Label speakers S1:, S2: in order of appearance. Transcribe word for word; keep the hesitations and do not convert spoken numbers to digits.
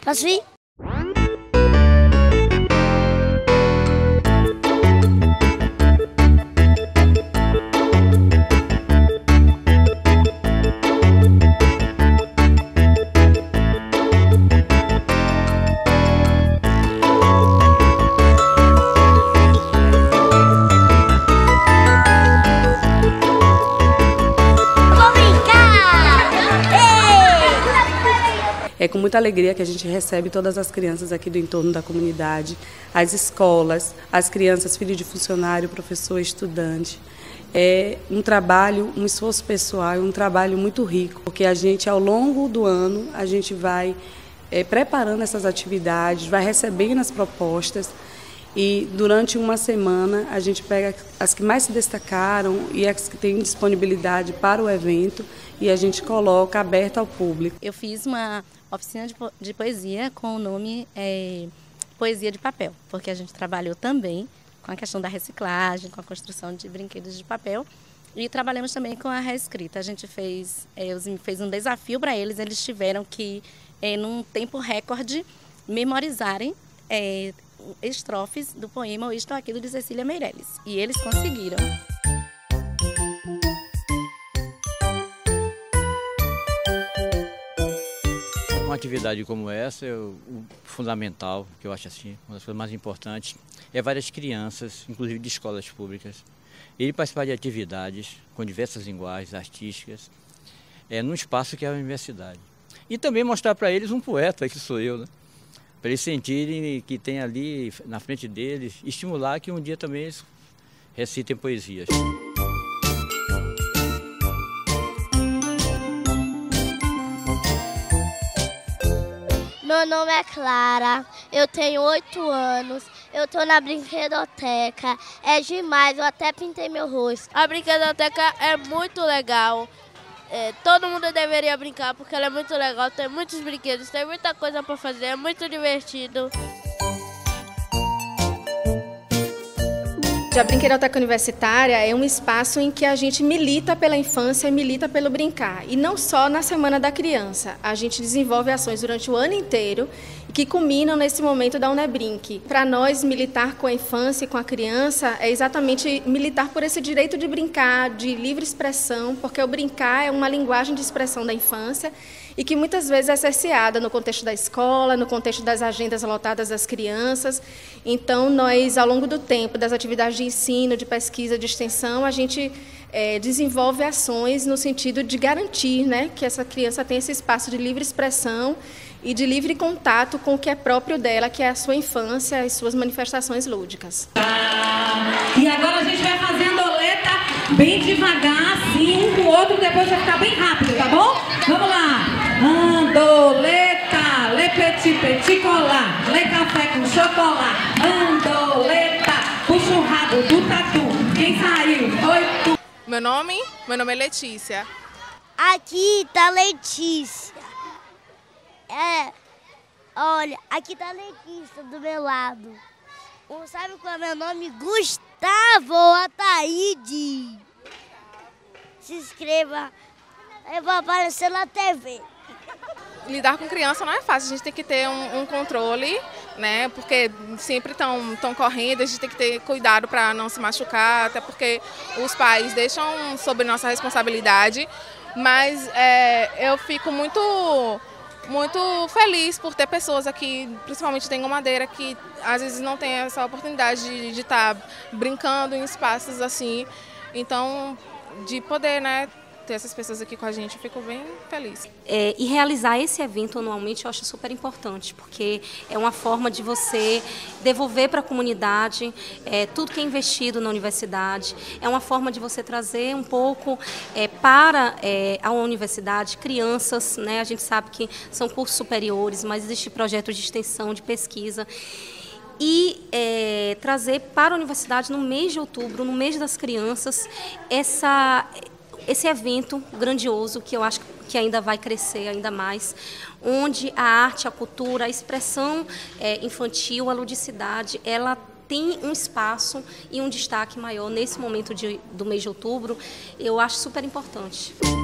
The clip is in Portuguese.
S1: Posso ir?
S2: É com muita alegria que a gente recebe todas as crianças aqui do entorno da comunidade, as escolas, as crianças, filhos de funcionário, professor, estudante. É um trabalho, um esforço pessoal, um trabalho muito rico, porque a gente, ao longo do ano, a gente vai é, preparando essas atividades, vai recebendo as propostas e durante uma semana a gente pega as que mais se destacaram e as que têm disponibilidade para o evento e a gente coloca aberto ao público.
S3: Eu fiz uma oficina de, po de poesia com o nome é, Poesia de Papel, porque a gente trabalhou também com a questão da reciclagem, com a construção de brinquedos de papel e trabalhamos também com a reescrita. A gente fez, é, fez um desafio para eles, eles tiveram que, é, num tempo recorde, memorizarem é, estrofes do poema O Estou Aqui, de Cecília Meirelles, e eles conseguiram.
S4: Uma atividade como essa, eu, o fundamental, que eu acho assim, uma das coisas mais importantes, é várias crianças, inclusive de escolas públicas, ele participar de atividades com diversas linguagens artísticas, é, num espaço que é a universidade. E também mostrar para eles um poeta, que sou eu, né? Para eles sentirem que tem ali na frente deles, estimular que um dia também eles recitem poesias.
S1: Meu nome é Clara, eu tenho oito anos, eu tô na brinquedoteca, é demais, eu até pintei meu rosto.
S5: A brinquedoteca é muito legal, é, todo mundo deveria brincar porque ela é muito legal, tem muitos brinquedos, tem muita coisa para fazer, é muito divertido.
S6: A Brinquedoteca Universitária é um espaço em que a gente milita pela infância e milita pelo brincar. E não só na Semana da Criança. A gente desenvolve ações durante o ano inteiro que culminam nesse momento da Unebrinque. Para nós, militar com a infância e com a criança é exatamente militar por esse direito de brincar, de livre expressão, porque o brincar é uma linguagem de expressão da infância e que muitas vezes é cerceada no contexto da escola, no contexto das agendas lotadas das crianças. Então, nós, ao longo do tempo, das atividades de ensino, de pesquisa, de extensão, a gente é, desenvolve ações no sentido de garantir, né, que essa criança tenha esse espaço de livre expressão e de livre contato com o que é próprio dela, que é a sua infância e suas manifestações lúdicas.
S7: E agora a gente vai fazer a andoleta bem devagar, assim, um com o outro, depois vai ficar bem rápido, tá bom? Vamos lá! Andoleta, le petit petit colar, le café com chocolate, andoleta, puxa o rabo do tatu, quem saiu foi tu.
S8: Meu nome? Meu nome é Letícia.
S1: Aqui tá Letícia. É, olha, aqui tá Letícia do meu lado. Um, sabe qual é meu nome? Gustavo Ataíde. Se inscreva, eu vou aparecer na T V.
S8: Lidar com criança não é fácil, a gente tem que ter um, um controle, né? Porque sempre estão tão correndo, a gente tem que ter cuidado para não se machucar, até porque os pais deixam sob nossa responsabilidade. Mas é, eu fico muito, muito feliz por ter pessoas aqui, principalmente em Madeira, que às vezes não tem essa oportunidade de estar brincando em espaços assim. Então, de poder, né, ter essas pessoas aqui com a gente, eu fico bem feliz.
S9: É, e realizar esse evento anualmente eu acho super importante, porque é uma forma de você devolver para a comunidade é, tudo que é investido na universidade, é uma forma de você trazer um pouco é, para é, a universidade crianças, né? A gente sabe que são cursos superiores, mas existe projetos de extensão, de pesquisa, e é, trazer para a universidade no mês de outubro, no mês das crianças, essa... esse evento grandioso que eu acho que ainda vai crescer ainda mais, onde a arte, a cultura, a expressão é, infantil, a ludicidade, ela tem um espaço e um destaque maior nesse momento de, do mês de outubro, eu acho super importante.